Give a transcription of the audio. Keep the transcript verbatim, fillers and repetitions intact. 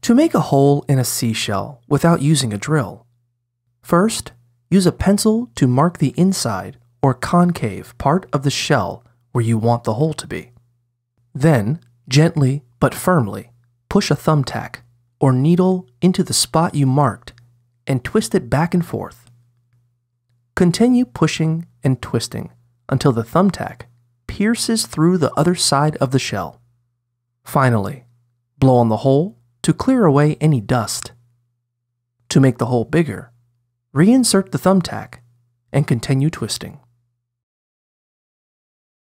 To make a hole in a seashell without using a drill, first, use a pencil to mark the inside or concave part of the shell where you want the hole to be. Then, gently but firmly, push a thumbtack or needle into the spot you marked and twist it back and forth. Continue pushing and twisting until the thumbtack pierces through the other side of the shell. Finally, blow on the hole to clear away any dust. To make the hole bigger, reinsert the thumbtack and continue twisting.